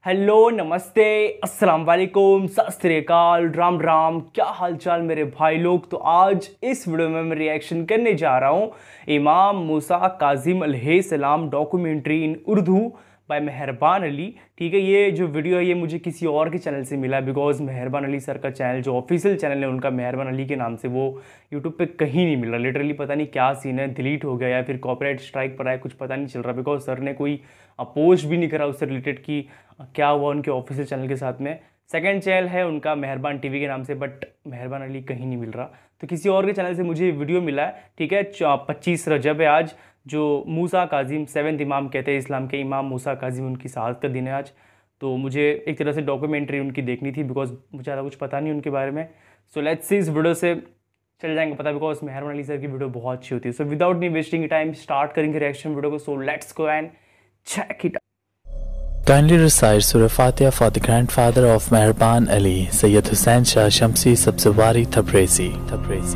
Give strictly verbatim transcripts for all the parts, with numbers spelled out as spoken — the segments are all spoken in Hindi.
हेलो, नमस्ते, अस्सलाम वालेकुम, सत श्री अकाल, राम राम। क्या हाल चाल मेरे भाई लोग। तो आज इस वीडियो में मैं रिएक्शन करने जा रहा हूँ इमाम मूसा काजिम अलैहिस्सलाम डॉक्यूमेंट्री इन उर्दू बाय मेहरबान अली। ठीक है, ये जो वीडियो है ये मुझे किसी और के चैनल से मिला, बिकॉज मेहरबान अली सर का चैनल जो ऑफिशियल चैनल है उनका मेहरबान अली के नाम से, वो यूट्यूब पे कहीं नहीं मिल रहा। लिटरली पता नहीं क्या सीन है, डिलीट हो गया या फिर कॉपीराइट स्ट्राइक पर आया, कुछ पता नहीं चल रहा। बिकॉज सर ने कोई पोस्ट भी नहीं करा उससे रिलेटेड कि क्या हुआ उनके ऑफिशियल चैनल के साथ में। सेकंड चैनल है उनका मेहरबान टीवी के नाम से, बट मेहरबान अली कहीं नहीं मिल रहा। तो किसी और के चैनल से मुझे वीडियो मिला है। ठीक है, पच्चीस रजब है आज, जो मूसा काजिम सेवन्थ इमाम कहते हैं इस्लाम के, इमाम मूसा काजिम उनकी शहादत का दिन है आज। तो मुझे एक तरह से डॉक्यूमेंट्री उनकी देखनी थी, बिकॉज मुझे ज़्यादा कुछ पता नहीं उनके बारे में। सो लेट्स सी, इस वीडियो से चल जाएंगे पता, बिकॉज मेहरबान अली सर की वीडियो बहुत अच्छी होती है। सो विदाउट नी वेस्टिंग टाइम स्टार्ट करेंगे रिएक्शन वीडियो को। So let's go and check it out. Kindly recite Surah Fatiha for the grandfather of Meherban Ali, Sayyid Hussain Shah Shamsi Sabzawari Tabrizi. Tabrizi.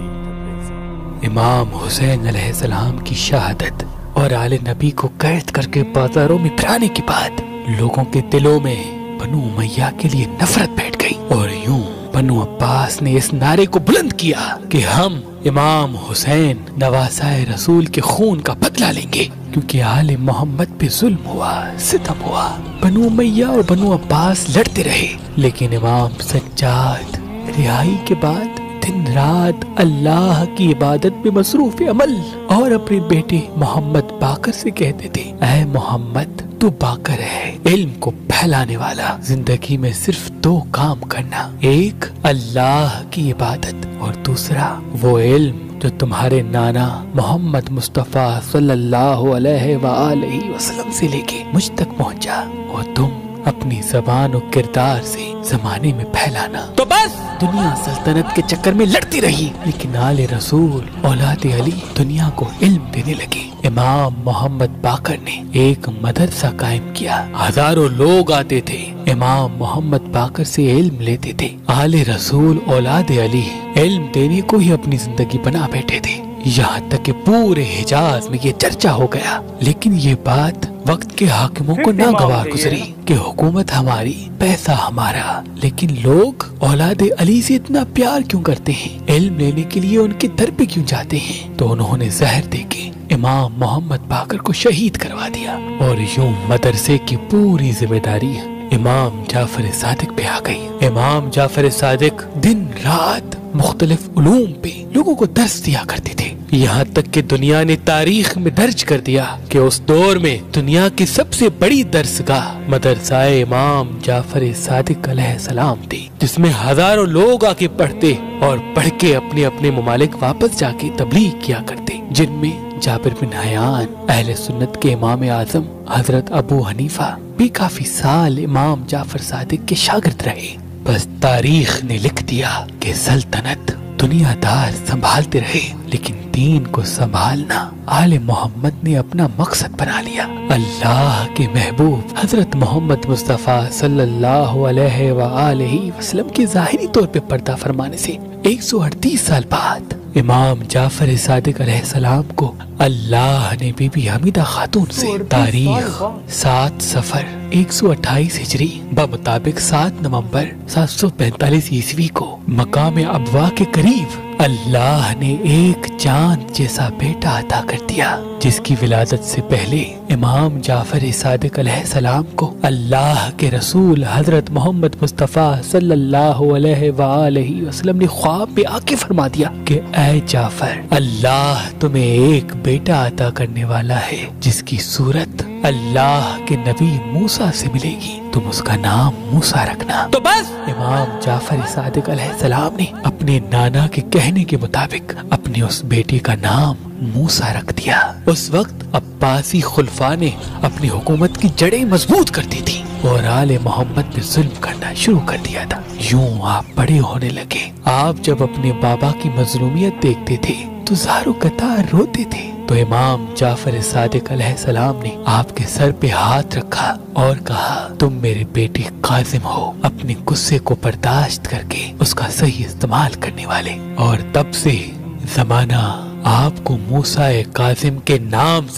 इमाम हुसैन अलैहिस्सलाम की शहादत और आले नबी को कैद करके बाजारों में फिराने के बाद लोगों के दिलों में बनु उमैया के लिए नफरत बैठ गई, और यूं बनु अब्बास ने इस नारे को बुलंद किया कि हम इमाम हुसैन नवासाए रसूल के खून का बदला लेंगे, क्योंकि आले मोहम्मद पे जुल्म हुआ, सितम हुआ। बनु उमैया और बनु अब्बास लड़ते रहे, लेकिन इमाम सज्जाद रिहाई के बाद दिन रात अल्लाह की इबादत में मसरूफ अमल और अपने बेटे मोहम्मद बाकर से कहते थे, ऐ मोहम्मद तू बाकर है, इल्म को फैलाने वाला। जिंदगी में सिर्फ दो काम करना, एक अल्लाह की इबादत और दूसरा वो इल्म जो तुम्हारे नाना मोहम्मद मुस्तफ़ा सल्लल्लाहु अलैहि वआलैहि वसल्लम से लेके मुझ तक पहुंचा, और तुम अपनी जबान और किरदार से जमाने में फैलाना। तो बस दुनिया सल्तनत के चक्कर में लड़ती रही, लेकिन आले रसूल औलाद अली दुनिया को इल्म देने लगे। इमाम मोहम्मद बाकर ने एक मदरसा कायम किया, हजारों लोग आते थे, इमाम मोहम्मद बाकर से इल्म लेते थे। आले रसूल औलाद अली इल्म देने को ही अपनी जिंदगी बना बैठे थे, यहाँ तक कि पूरे हिजाज में ये चर्चा हो गया। लेकिन ये बात वक्त के हाकिमों को नागवार गुजरी कि हुकूमत हमारी, पैसा हमारा, लेकिन लोग औलाद अली से इतना प्यार क्यों करते हैं, इल्म लेने के लिए उनके दर पे क्यों जाते हैं। तो उन्होंने जहर देके इमाम मोहम्मद बाकर को शहीद करवा दिया, और यूं मदरसे की पूरी जिम्मेदारी इमाम जाफर सादिक पे आ गई। इमाम जाफर सादिक दिन रात मुख्तलिफ उलूम पे लोगों को दर्स दिया करते थे, यहाँ तक कि दुनिया ने तारीख में दर्ज कर दिया कि उस दौर में दुनिया की सबसे बड़ी दर्सगाह मदरसाए इमाम जाफर सादिक अलैहिस्सलाम थी, जिसमें हजारों लोग आके पढ़ते और पढ़ के अपने अपने ममालिक वापस जाके तबलीग किया करते, जिनमें जाबिर बिन हयान अहले सुन्नत के इमाम आजम हजरत अबू हनीफा भी काफी साल इमाम जाफर सादिक के शागिर्द रहे। बस तारीख ने लिख दिया कि सल्तनत दुनियादार संभालते रहे, लेकिन दीन को संभालना आले मोहम्मद ने अपना मकसद बना लिया। अल्लाह के महबूब हजरत मोहम्मद मुस्तफ़ा सल्लल्लाहु अलैहि वआलैहि वसल्लम के जाहिरी तौर पे पर्दा फरमाने से एक सौ अड़तीस साल बाद इमाम जाफर सादिक अलैहिस्सलाम को अल्लाह ने बीबी हमीदा खातून से तारीख सात सफर एक सौ अट्ठाईस हिजरी बमुताबिक सात नवंबर सात सौ पैंतालीस ईस्वी को मकाम अबवा के करीब अल्लाह ने एक चांद जैसा बेटा अता कर दिया, जिसकी विलादत से पहले इमाम जाफर सादिक अलैहिस्सलाम को अल्लाह के रसूल हजरत मोहम्मद मुस्तफ़ा सल्लल्लाहु अलैहि वआलैहि वसल्लम ने ख्वाब में आके फरमा दिया कि ऐ जाफर, अल्लाह तुम्हें एक बेटा अता करने वाला है, जिसकी सूरत अल्लाह के नबी मूसा से मिलेगी, तुम उसका नाम मूसा रखना। तो बस इमाम जाफर सादिक अलैहिस्सलाम ने अपने नाना के कहने के मुताबिक अपने उस बेटे का नाम मूसा रख दिया। उस वक्त अब्बासी खुलफा ने अपनी हुकूमत की जड़ें मजबूत कर दी थी और आले मोहम्मद पे जुल्म करना शुरू कर दिया था। यूं आप बड़े होने लगे। आप जब अपने बाबा की मजलूमियत देखते थे तो ज़ारो कतार रोते थे, तो इमाम जाफर सादिक अलैहिस्सलाम ने आपके सर पे हाथ रखा और कहा, तुम मेरे बेटे काजिम हो, अपने गुस्से को बर्दाश्त करके उसका सही इस्तेमाल करने वाले। और तब से जमाना आपको मूसा काजिम के नाम से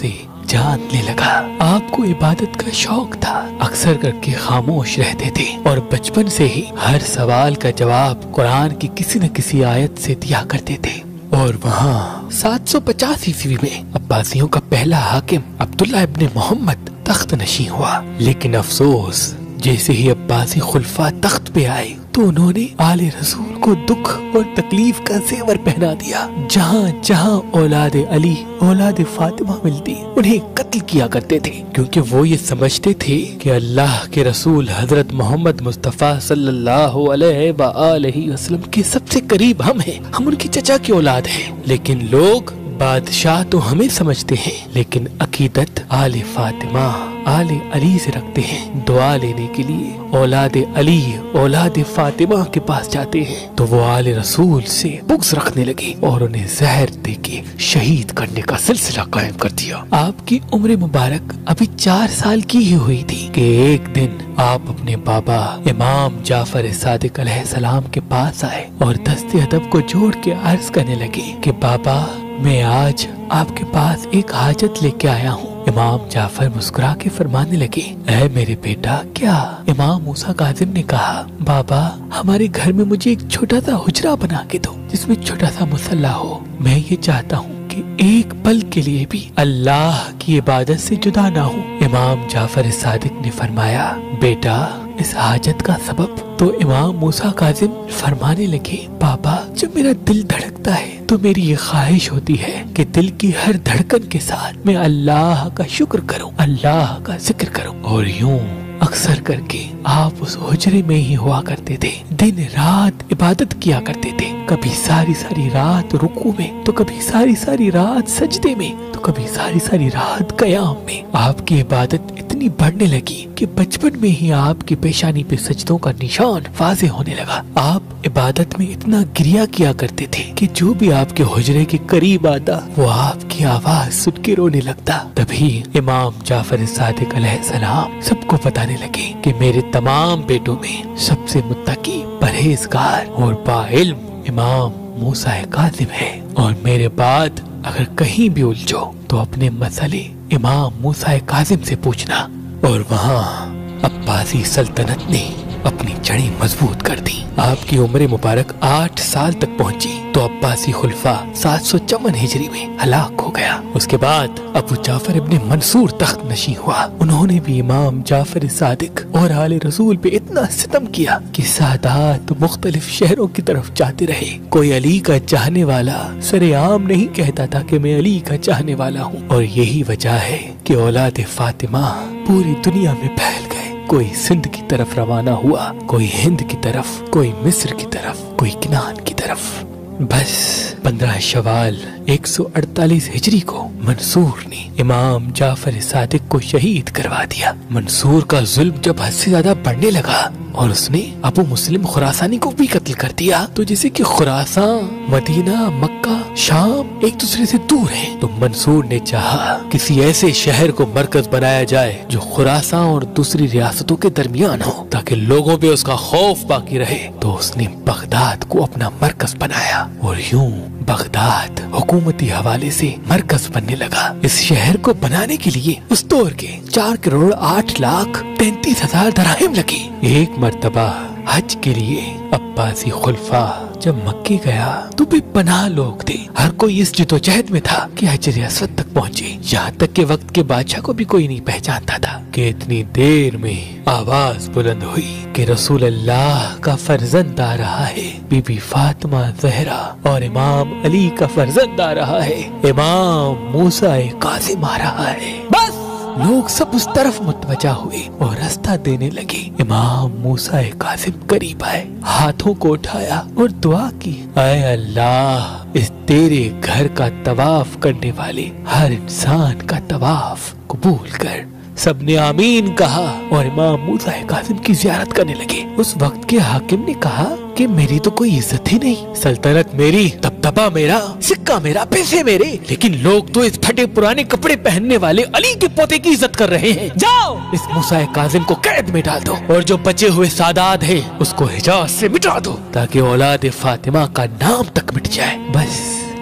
जानने लगा। आपको इबादत का शौक था, अक्सर करके खामोश रहते थे और बचपन से ही हर सवाल का जवाब कुरान की किसी न किसी आयत से दिया करते थे। और वहाँ सात सौ पचास ईस्वी में अब्बासियों का पहला हाकिम अब्दुल्ला इब्ने मोहम्मद तख्त नशी हुआ। लेकिन अफसोस, जैसे ही अब्बासी खुलफा तख्त पे आए तो उन्होंने आले रसूल को दुख और तकलीफ का जेवर पहना दिया। जहाँ जहाँ औलाद अली, औलाद फातिमा मिलती, उन्हें कत्ल किया करते थे, क्योंकि वो ये समझते थे कि अल्लाह के रसूल हजरत मोहम्मद मुस्तफ़ा सल्लल्लाहु अलैहि वसल्लम के सबसे करीब हम हैं, हम उनके चचा की औलाद हैं। लेकिन लोग बादशाह तो हमें समझते हैं, लेकिन अकीदत आले फातिमा, आले अली से रखते हैं। दुआ लेने के लिए औलाद अली, औलाद फातिमा के पास जाते हैं तो वो आले रसूल से बुग़्ज़ रखने लगे और उन्हें जहर देके शहीद करने का सिलसिला कायम कर दिया। आपकी उम्र मुबारक अभी चार साल की ही हुई थी कि एक दिन आप अपने बाबा इमाम जाफर सादिक अलैहिस्सलाम के पास आए और दस्ते अदब को जोड़ के अर्ज करने लगे कि बाबा, मैं आज आपके पास एक हाजत लेके आया हूँ। इमाम जाफर मुस्कुरा के फरमाने लगे, ऐ मेरे बेटा, क्या? इमाम मूसा काजिम ने कहा, बाबा, हमारे घर में मुझे एक छोटा सा हुजरा बना के दो जिसमें छोटा सा मुसल्ला हो। मैं ये चाहता हूँ कि एक पल के लिए भी अल्लाह की इबादत से जुदा ना हूँ। इमाम जाफर सादिक ने फरमाया, बेटा, इस हाजत का सबब? तो इमाम मूसा काजिम फरमाने लगे, बाबा, जब मेरा दिल धड़कता है तो मेरी ये ख्वाहिश होती है कि दिल की हर धड़कन के साथ मैं अल्लाह का शुक्र करूं, अल्लाह का जिक्र करूं। और यूं अक्सर करके आप उस हुजरे में ही हुआ करते थे, दिन रात इबादत किया करते थे, कभी सारी सारी रात रुकू में, तो कभी सारी सारी रात सजदे में, तो कभी सारी सारी रात कयाम में। आपकी इबादत इतनी बढ़ने लगी कि बचपन में ही आपकी पेशानी पे सजदों का निशान वाज़े होने लगा। आप इबादत में इतना गिरिया किया करते थे कि जो भी आपके हुजरे के करीब आता वो आपकी आवाज सुन के रोने लगता। तभी इमाम जाफर सादिक अलैहिस्सलाम सबको बताने लगे कि मेरे तमाम बेटों में सबसे मुत्तकी, परहेजगार और बाइल्म इमाम मूसा काजिम है, और मेरे बाद अगर कहीं भी उलझो तो अपने मसले इमाम मूसा काजिम से पूछना। और वहाँ अब्बासी सल्तनत ने अपनी जड़ी मजबूत कर दी। आपकी उम्र मुबारक आठ साल तक पहुंची तो अब्बासी खुलफा सात सौ चौवन हिजरी में हलाक हो गया। उसके बाद अबू जाफर इब्ने मंसूर तख्त नशी हुआ। उन्होंने भी इमाम जाफर सादिक और आले रसूल पे इतना सितम किया कि सादात मुख्तलिफ शहरों की तरफ जाते रहे। कोई अली का चाहने वाला सरेआम नहीं कहता था कि मैं अली का चाहने वाला हूँ, और यही वजह है कि औलाद फातिमा पूरी दुनिया में फैल गए। कोई सिंध की तरफ रवाना हुआ, कोई हिंद की तरफ, कोई मिस्र की तरफ, कोई किनान की तरफ। बस पंद्रह शवाल एक सौ अड़तालीस हिजरी को मंसूर ने इमाम जाफर सादिक को शहीद करवा दिया। मंसूर का जुल्म जब हद से ज्यादा बढ़ने लगा और उसने अबू मुस्लिम खुरासानी को भी कत्ल कर दिया, तो जैसे कि खुरासान, मदीना, मक्का, शाम एक दूसरे से दूर हैं, तो मंसूर ने चाहा किसी ऐसे शहर को मरकज बनाया जाए जो खुरासान और दूसरी रियासतों के दरमियान हो, ताकि लोगों पे उसका खौफ बाकी रहे। तो उसने बगदाद को अपना मरकज बनाया और यूं बगदाद हुकूमती हवाले से मरकज बनने लगा। इस शहर को बनाने के लिए उस दौर के चार करोड़ आठ लाख तैतीस हजार दराहिम लगी। एक मर्तबा हज के लिए अब्बासी खुलफा जब मक्के गया तो बेपनाह लोग थे। हर कोई इस जिदोजहद में था कि हजर अस्वद तक पहुँचे। यहाँ तक के वक्त के बादशाह को भी कोई नहीं पहचानता था कि इतनी देर में आवाज बुलंद हुई कि रसूल अल्लाह का फर्जंद आ रहा है। बीबी फातिमा ज़हरा और इमाम अली का फर्जंद आ रहा है। इमाम मूसा कासिम आ रहा है। बस लोग सब उस तरफ मुतवजा हुए और रास्ता देने लगे। इमाम मूसा कासिम करीब आए, हाथों को उठाया और दुआ की, ऐ अल्लाह, इस तेरे घर का तवाफ करने वाले हर इंसान का तवाफ कबूल कर। सबने आमीन कहा और इमाम मूसा कासिम की ज़ियारत करने लगे। उस वक्त के हाकिम ने कहा कि मेरी तो कोई इज्जत ही नहीं, सल्तनत मेरी, दबदबा मेरा, सिक्का मेरा, पैसे मेरे, लेकिन लोग तो इस फटे पुराने कपड़े पहनने वाले अली के पोते की इज्जत कर रहे हैं। जाओ इस मूसा कासिम को कैद में डाल दो और जो बचे हुए सादात है उसको हिजाज से मिटा दो ताकि औलाद फातिमा का नाम तक मिट जाए। बस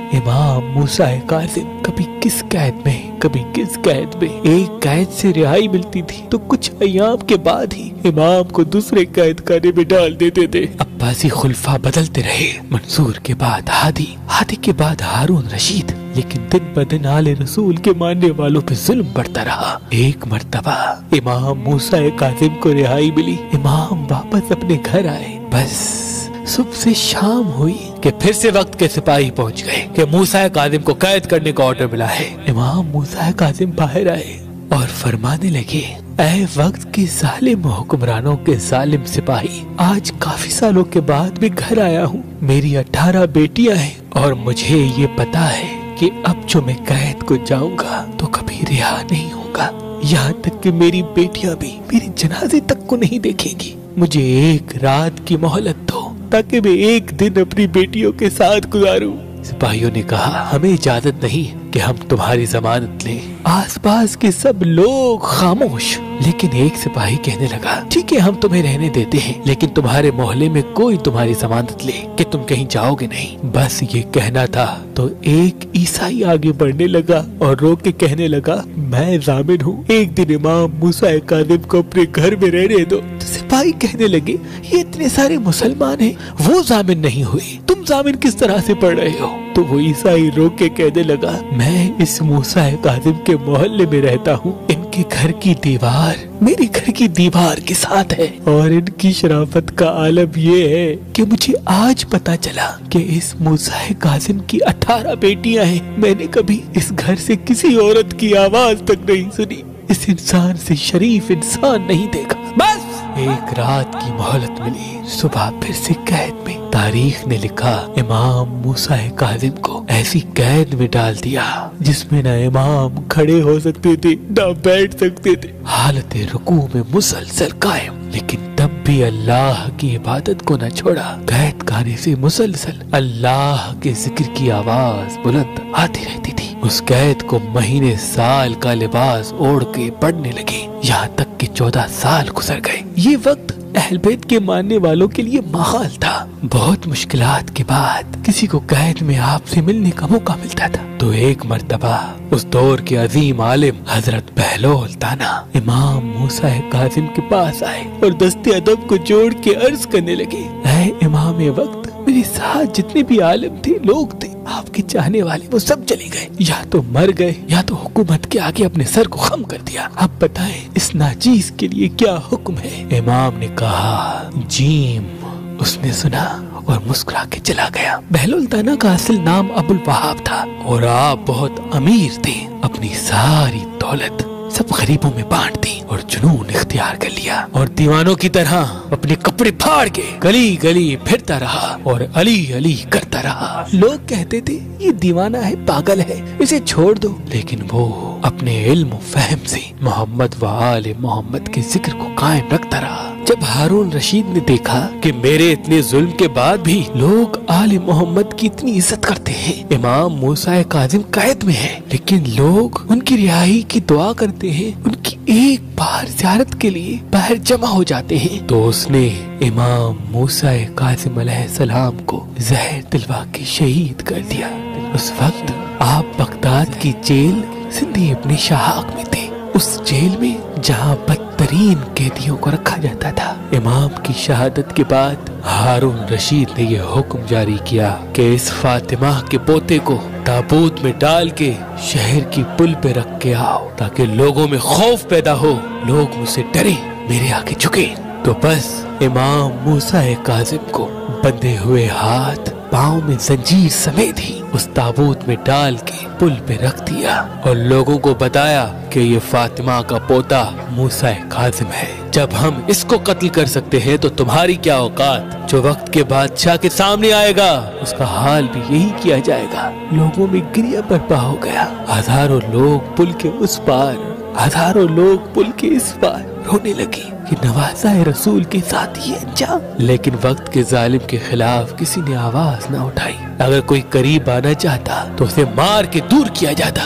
इमाम मूसा काज़िम कभी किस कैद में कभी किस कैद में। एक कैद से रिहाई मिलती थी तो कुछ अय्याम के बाद ही इमाम को दूसरे कैद खाने में डाल देते थे। अब्बासी खुलफा बदलते रहे, मंसूर के बाद हादी, हादी के बाद हारून रशीद, लेकिन दिन ब दिन आले रसूल के मानने वालों पे जुल्म बढ़ता रहा। एक मर्तबा इमाम मूसा काज़िम को रिहाई मिली, इमाम वापस अपने घर आए। बस सुबह से शाम हुई कि फिर से वक्त के सिपाही पहुंच गए कि मूसा काज़िम को कैद करने का ऑर्डर मिला है। इमाम मूसा काज़िम बाहर आए और फरमाने लगे, ऐ वक्त के जालिम हुक्मरानों के जालिम सिपाही, आज काफी सालों के बाद मैं घर आया हूँ। मेरी अठारह बेटियां हैं और मुझे ये पता है कि अब जो मैं कैद को जाऊंगा तो कभी रिहा नहीं होगा। यहाँ तक कि मेरी बेटियां भी मेरी जनाजे तक को नहीं देखेंगी। मुझे एक रात की मोहलत दो ताकि मैं एक दिन अपनी बेटियों के साथ गुजारूं। सिपाहियों ने कहा, हमें इजाजत नहीं कि हम तुम्हारी जमानत लें। आसपास के सब लोग खामोश, लेकिन एक सिपाही कहने लगा, ठीक है हम तुम्हें रहने देते हैं, लेकिन तुम्हारे मोहल्ले में कोई तुम्हारी जमानत ले कि तुम कहीं जाओगे नहीं। बस ये कहना था तो एक ईसाई आगे बढ़ने लगा और रो के कहने लगा, मैं जामिन हूँ, एक दिन इमाम मूसा काज़िम को अपने घर में रहने दो। तो सिपाही कहने लगे, ये इतने सारे मुसलमान हैं, वो जामिन नहीं हुए, तुम जामिन किस तरह से पढ़ रहे हो? तो वो ईसाई रो के कहने लगा, मैं इस मूसा काज़िम के मोहल्ले में रहता हूँ, इनके घर की दीवार मेरे घर की दीवार के साथ है और इनकी शराफत का आलम ये है कि मुझे आज पता चला कि इस मूसा काज़िम की अठारह बेटियां हैं। मैंने कभी इस घर से किसी औरत की आवाज तक नहीं सुनी, इस इंसान से शरीफ इंसान नहीं देखा। बस एक रात की मोहलत मिली, सुबह फिर से कैद में। तारीख ने लिखा, इमाम मूसा काज़िम को ऐसी कैद में डाल दिया जिसमें न इमाम खड़े हो सकते थे न बैठ सकते थे, हालत रुकू में मुसलसल कायम, लेकिन तब भी अल्लाह की इबादत को न छोड़ा। कैद खाने से मुसलसल अल्लाह के जिक्र की आवाज बुलंद आती रहती थी। उस कैद को महीने साल का लिबास ओढ़ के पढ़ने लगे, यहाँ तक कि चौदह साल गुजर गए। ये वक्त अहल बैत के मानने वालों के लिए महाल था। बहुत मुश्किलात के बाद किसी को कैद में आपसे मिलने का मौका मिलता था। तो एक मर्तबा उस दौर के अजीम आलिम हजरत बहलोल ताना इमाम मूसा काज़िम के पास आए और दस्ते अदब को जोड़ के अर्ज करने लगे, ऐ इमाम वक्त, मेरे साथ जितने भी आलिम थे, लोग थे, आपके चाहने वाले, वो सब चले गए, या तो मर गए या तो हुकूमत के आगे अपने सर को खम कर दिया। अब बताएं इस नाचीज के लिए क्या हुक्म है? इमाम ने कहा, जीम। उसने सुना और मुस्कुरा के चला गया। बहलोल ताना का असल नाम अबुल वहाब था और आप बहुत अमीर थे। अपनी सारी दौलत सब गरीबों में बांट दी और जुनून इख्तियार कर लिया और दीवानों की तरह अपने कपड़े फाड़ के गली गली फिरता रहा और अली अली करता रहा। लोग कहते थे ये दीवाना है, पागल है, इसे छोड़ दो, लेकिन वो अपने इल्म फहम से मोहम्मद व आले मोहम्मद के जिक्र को कायम रखता रहा। जब हारून रशीद ने देखा कि मेरे इतने जुल्म के बाद भी लोग आले मोहम्मद की इतनी इज्जत करते हैं, इमाम मूसा काज़िम कैद में है लेकिन लोग उनकी रिहाई की दुआ करते हैं, उनकी एक बार ज़ियारत के लिए बाहर जमा हो जाते हैं, तो उसने इमाम मूसा काज़िम अलैहिस्सलाम को जहर दिलवा के शहीद कर दिया। उस वक्त आप बगदाद की जेल सिंधी इब्न शाहाक में थे, उस जेल में जहाँ बदतरीन कैदियों को रखा जाता था। इमाम की शहादत के बाद हारून रशीद ने यह हुक्म जारी किया कि इस फातिमा के पोते को ताबूत में डाल के शहर की पुल पे रख के आओ ताकि लोगों में खौफ पैदा हो, लोग मुझसे डरे, मेरे आगे झुके। तो बस इमाम मूसा काज़िम को बंधे हुए हाथ पाँव में जंजीर समेत ही उस ताबूत में डाल के पुल पे रख दिया और लोगों को बताया कि ये फातिमा का पोता मूसा काज़िम है। जब हम इसको कत्ल कर सकते हैं तो तुम्हारी क्या औकात। जो वक्त के बादशाह के सामने आएगा उसका हाल भी यही किया जाएगा। लोगों में गिरिया बर्पा हो गया। हजारों लोग पुल के उस पार, हजारों लोग पुल के इस पार रोने लगे कि नवाजा रसूल के साथ ये अंजाम। लेकिन वक्त के जालिम के खिलाफ किसी ने आवाज न उठाई। अगर कोई करीब आना चाहता तो उसे मार के दूर किया जाता।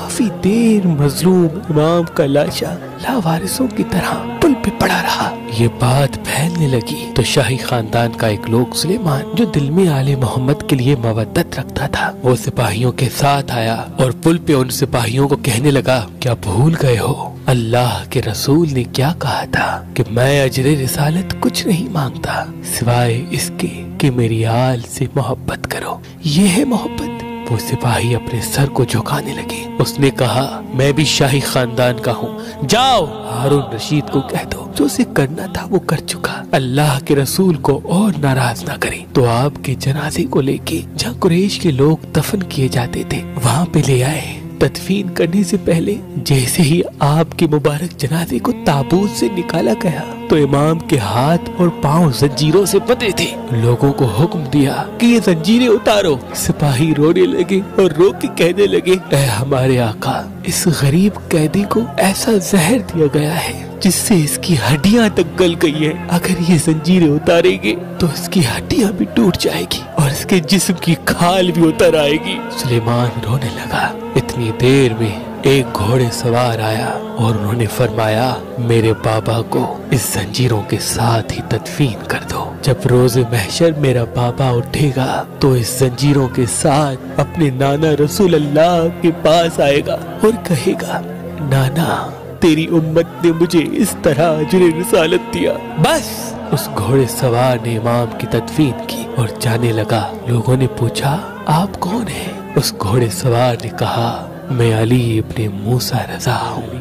काफी देर मजलूम इमाम का लाशा लावारिसों की तरह पुल पे पड़ा रहा। ये बात फैलने लगी तो शाही खानदान का एक लोग सुलेमान, जो दिल में आले मोहम्मद के लिए मवद्दत रखता था, वो सिपाहियों के साथ आया और पुल पे उन सिपाहियों को कहने लगा, क्या भूल गए हो अल्लाह के रसूल ने क्या कहा था कि मैं अजरे रिसालत कुछ नहीं मांगता सिवाय इसके कि मेरी आल से मोहब्बत करो। ये है मोहब्बत। वो सिपाही अपने सर को झुकाने लगे। उसने कहा, मैं भी शाही खानदान का हूँ, जाओ हारून रशीद को कह दो जो उसे करना था वो कर चुका, अल्लाह के रसूल को और नाराज ना करे। तो आपके जनाजे को लेके जहाँ कुरैश के लोग दफन किए जाते थे वहाँ पे ले आए। तदफीन करने से पहले जैसे ही आपके मुबारक जनाजे को ताबूत से निकाला गया तो इमाम के हाथ और पांव जंजीरों से बंधे थे। लोगों को हुक्म दिया कि ये जंजीरें उतारो। सिपाही रोने लगे और रो के कहने लगे, ऐ हमारे आका, इस गरीब कैदी को ऐसा जहर दिया गया है जिससे इसकी हड्डियां तक गल गई है। अगर ये जंजीरें उतारेंगे तो इसकी हड्डियां भी टूट जाएगी और इसके जिस्म की खाल भी उतर आएगी। सुलेमान रोने लगा। इतनी देर में एक घोड़े सवार आया और उन्होंने फरमाया, मेरे बाबा को इस जंजीरों के साथ ही तदफीन कर दो। जब रोज़े महशर मेरा बाबा उठेगा तो इस जंजीरों के साथ अपने नाना रसूल अल्लाह के पास आएगा और कहेगा, नाना तेरी उम्मत ने मुझे इस तरह अजरे रिसालत दिया। बस उस घोड़े सवार ने इमाम की तदफीन की और जाने लगा। लोगों ने पूछा, आप कौन हैं? उस घोड़े सवार ने कहा, मैं अली इब्ने मूसा रजा हूँ।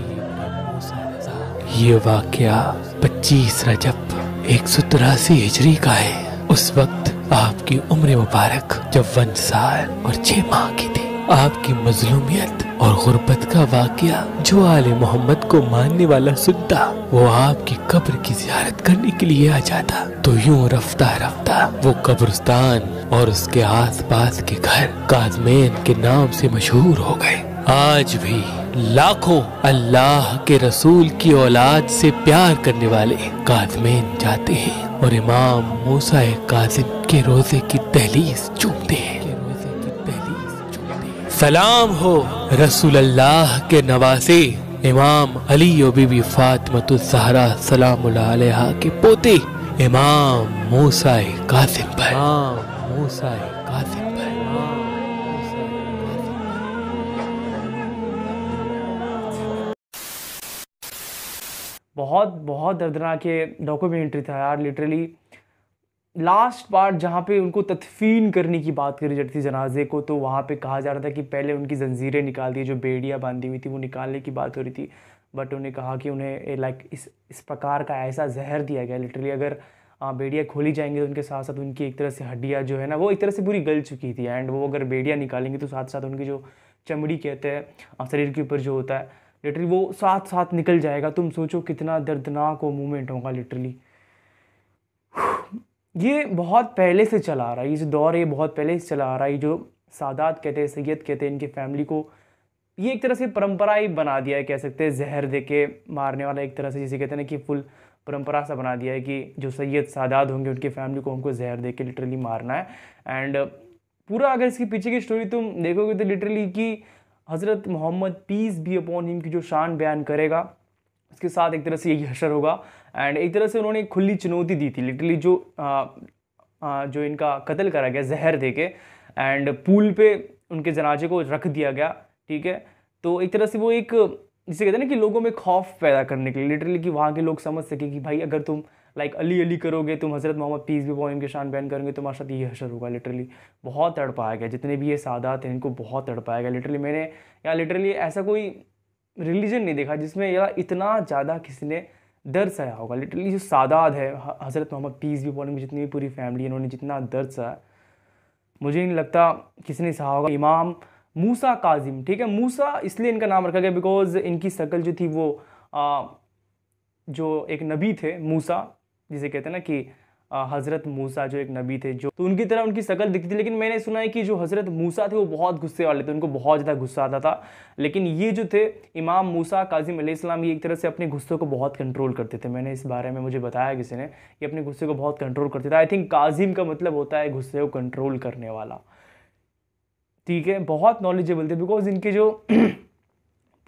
ये वाकया पच्चीस रजब एक सौ तिरासी हिजरी का है। उस वक्त आपकी उम्र मुबारक चौवन साल और छह माह की थी। आपकी मजलूमियत और गुर्बत का वाकया जो आले मोहम्मद को मानने वाला सुनता, वो आपकी कब्र की जियारत करने के लिए आ जाता। तो यूं रफ्ता रफ्ता वो कब्रिस्तान और उसके आसपास के घर काज़मेन के नाम से मशहूर हो गए। आज भी लाखों अल्लाह के रसूल की औलाद से प्यार करने वाले काज़मेन जाते हैं और इमाम मूसा काज़िम के रोजे की दहलीज चूमते हैं। सलाम हो रसूल अल्लाह के नवासे इमाम अली और बीबी फातिमतुज़ ज़हरा सलामुल्लाह अलैहा के पोते इमाम मूसा काज़िम पर। इमाम मूसा काज़िम पर। बहुत बहुत दर्दनाक डॉक्यूमेंट्री था यार। लिटरली लास्ट पार्ट जहाँ पे उनको तदफीन करने की बात करी जाती थी जनाजे को, तो वहाँ पे कहा जा रहा था कि पहले उनकी जंजीरें निकाल दी, जो बेड़ियाँ बांधी हुई थी वो निकालने की बात हो रही थी। बट उन्हें कहा कि उन्हें लाइक इस इस प्रकार का ऐसा जहर दिया गया। लिटरली अगर बेड़ियाँ खोली जाएंगी तो उनके साथ साथ उनकी एक तरह से हड्डियाँ जो है ना वो एक तरह से पूरी गल चुकी थी। एंड वो अगर बेड़ियाँ निकालेंगे तो साथ साथ उनकी जो चमड़ी कहते हैं शरीर के ऊपर जो होता है, लिटरली वो साथ साथ निकल जाएगा। तुम सोचो कितना दर्दनाक वो मूवमेंट होगा। लिटरली ये बहुत पहले से चला आ रहा है, ये जो दौर है ये बहुत पहले से चला आ रहा है। जो सादात कहते हैं, सैयद कहते हैं, इनकी फैमिली को ये एक तरह से परंपरा ही बना दिया है, कह सकते हैं। जहर दे के मारने वाला एक तरह से जिसे कहते हैं ना कि फुल परंपरा सा बना दिया है कि जो सैयद सादात होंगे उनकी फैमिली को उनको जहर दे के लिटरली मारना है। एंड पूरा अगर इसके पीछे की स्टोरी तुम देखोगे तो लिटरली कि Hazrat Mohammad peace be upon him की जो शान बयान करेगा उसके साथ एक तरह से यही हशर होगा। एंड एक तरह से उन्होंने खुली चुनौती दी थी लिटरली जो आ, आ, जो इनका कत्ल करा गया जहर दे के एंड पूल पे उनके जनाजे को रख दिया गया। ठीक है, तो एक तरह से वो एक जिसे कहते हैं ना कि लोगों में खौफ पैदा करने के लिए लिटरली कि वहाँ के लोग समझ सके कि भाई अगर तुम लाइक अली अली करोगे, तुम Hazrat Mohammad peace be upon him के शान बयान करेंगे, तुम्हारे साथ ये हशर होगा। लिटरली बहुत तड़पाया गया, जितने भी ये सादात हैं इनको बहुत तड़पाया गया। लिटरली मैंने यार लिटरली ऐसा कोई रिलीजन नहीं देखा जिसमें यार इतना ज़्यादा किसी ने दर्द सहा होगा। लिटरली जो सादात है Hazrat Mohammad peace be upon him की जितनी भी पूरी फैमिली इन्होंने जितना दर्द सहा मुझे नहीं लगता किसी ने सहा होगा। इमाम मूसा काज़िम, ठीक है, मूसा इसलिए इनका नाम रखा गया बिकॉज इनकी शक्ल जो थी वो आ, जो एक नबी थे मूसा, जिसे कहते हैं ना कि हज़रत मूसा जो एक नबी थे, जो तो उनकी तरह उनकी शक्ल दिखती थी। लेकिन मैंने सुना है कि जो हज़रत मूसा थे वो बहुत गुस्से वाले थे, उनको बहुत ज़्यादा गुस्सा आता था। लेकिन ये जो थे इमाम मूसा काज़िम अलैहिस्सलाम, ये एक तरह से अपने गुस्से को बहुत कंट्रोल करते थे। मैंने इस बारे में मुझे बताया किसी ने कि अपने गुस्से को बहुत कंट्रोल करते थे। आई थिंक काज़िम का मतलब होता है गुस्से को कंट्रोल करने वाला। ठीक है, बहुत नॉलेजेबल थे बिकॉज इनके जो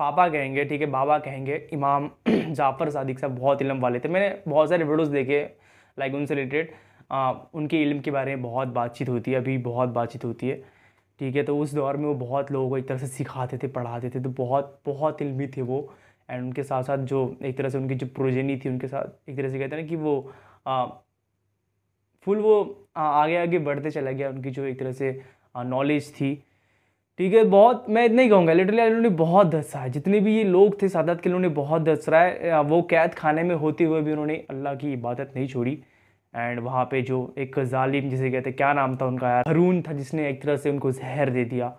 पापा कहेंगे, ठीक है, बाबा कहेंगे, इमाम जाफ़र सादिक साहब बहुत इल्म वाले थे। मैंने बहुत सारे वीडियोस देखे लाइक उनसे रिलेटेड, उनके इल्म के बारे में बहुत बातचीत होती है, अभी बहुत बातचीत होती है, ठीक है। तो उस दौर में वो बहुत लोगों को एक तरह से सिखाते थे, पढ़ाते थे, तो बहुत बहुत इल्मी थे वो। एंड उनके साथ साथ जो एक तरह से उनकी जो प्रोजेनी थी, उनके साथ एक तरह से कहते हैं ना कि वो आ, फुल वो आ, आगे आगे बढ़ते चला गया, उनकी जो एक तरह से नॉलेज थी, ठीक है। बहुत, मैं इतना ही कहूँगा, लिटरली उन्होंने बहुत दर्द सहा है। जितने भी ये लोग थे सादात के, उन्होंने बहुत दर्द सहा है। वो कैद खाने में होते हुए भी उन्होंने अल्लाह की इबादत नहीं छोड़ी। एंड वहाँ पे जो एक जालिम जिसे कहते, क्या नाम था उनका यार, हारून था, जिसने एक तरह से उनको जहर दे दिया।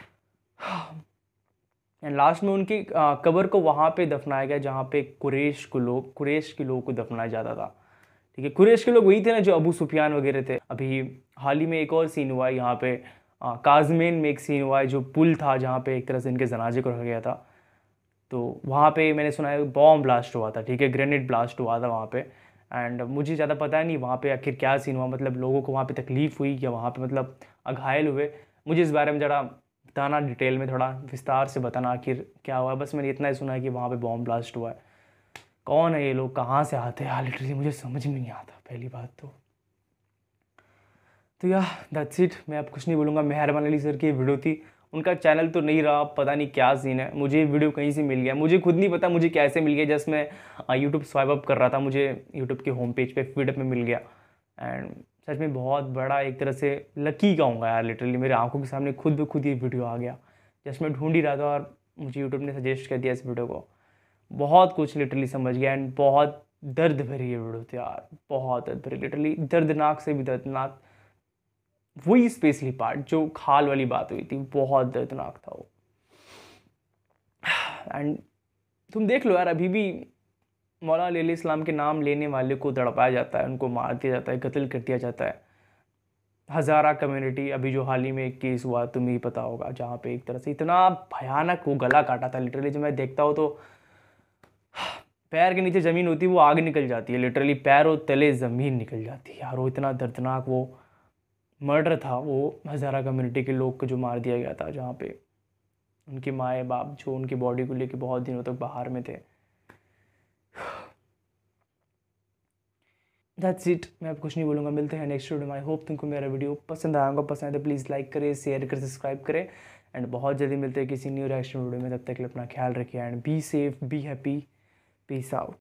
एंड लास्ट में उनकी कब्र को वहाँ पे दफनाया गया जहाँ पे कुरैश को लोग कुरैश के लोगों को दफनाया जाता था, ठीक है। कुरैश के लोग वही थे ना जो अबू सुफियान वगैरह थे। अभी हाल ही में एक और सीन हुआ है यहाँ पे, काजमेन में एक सीन हुआ है, जो पुल था जहाँ पे एक तरह से इनके जनाजे को रखा गया था। तो वहाँ पे मैंने सुना है बॉम्ब ब्लास्ट हुआ था, ठीक है, ग्रेनेड ब्लास्ट हुआ था वहाँ पे। एंड मुझे ज़्यादा पता नहीं वहाँ पे आखिर क्या सीन हुआ, मतलब लोगों को वहाँ पे तकलीफ़ हुई या वहाँ पे मतलब घायल हुए। मुझे इस बारे में ज़रा बताना, डिटेल में थोड़ा विस्तार से बताना आखिर क्या हुआ। बस मैंने इतना ही सुना है कि वहाँ पे बॉम्ब ब्लास्ट हुआ है। कौन है ये लोग, कहाँ से आते हैं यार, लिटरली मुझे समझ में नहीं आता पहली बात तो। तो या दैट्स इट, मैं अब कुछ नहीं बोलूँगा। मेहरबान अली सर की वीडियो थी, उनका चैनल तो नहीं रहा, पता नहीं क्या सीन है। मुझे वीडियो कहीं से मिल गया, मुझे खुद नहीं पता मुझे कैसे मिल गया। जस्ट मैं यूट्यूब स्वाइप अप कर रहा था, मुझे यूट्यूब के होम पेज पे फीड में मिल गया। एंड सच में बहुत बड़ा एक तरह से लकी कहूँगा यार, लिटरली मेरे आंखों के सामने खुद ब खुद ये वीडियो आ गया। जस्ट मैं ढूंढ ही रहा था और मुझे यूट्यूब ने सजेस्ट कर दिया इस वीडियो को। बहुत कुछ लिटरली समझ गया। एंड बहुत दर्द भरी ये वीडियो थी यार, बहुत दर्द भरी, लिटरली दर्दनाक से भी दर्दनाक। वही स्पेशली पार्ट जो खाल वाली बात हुई थी, बहुत दर्दनाक था वो। एंड तुम देख लो यार, अभी भी मौलाना अली इस्लाम के नाम लेने वाले को तड़पाया जाता है, उनको मार दिया जाता है, कत्ल कर दिया जाता है। हज़ारा कम्युनिटी, अभी जो हाल ही में एक केस हुआ तुम्हें ही पता होगा, जहाँ पे एक तरह से इतना भयानक वो गला काटा था। लिटरली जब मैं देखता हूँ तो पैर के नीचे ज़मीन होती है वो आग निकल जाती है, लिटरली पैरों तले ज़मीन निकल जाती है यार। वो इतना दर्दनाक वो मर्डर था, वो हज़ारा कम्युनिटी के लोग को जो मार दिया गया था, जहाँ पे उनके माए बाप जो उनकी बॉडी को लेके बहुत दिनों तक बाहर में थे। दैट्स इट, मैं अब कुछ नहीं बोलूँगा। मिलते हैं नेक्स्ट वीडियो में। आई होप तुमको मेरा वीडियो पसंद आएगा, पसंद आए तो प्लीज़ लाइक करें, शेयर करें, सब्सक्राइब करें। एंड बहुत जल्दी मिलते हैं किसी न्यू रिएक्शन वीडियो में। तब तक के लिए अपना ख्याल रखिए and be safe, be happy, peace out.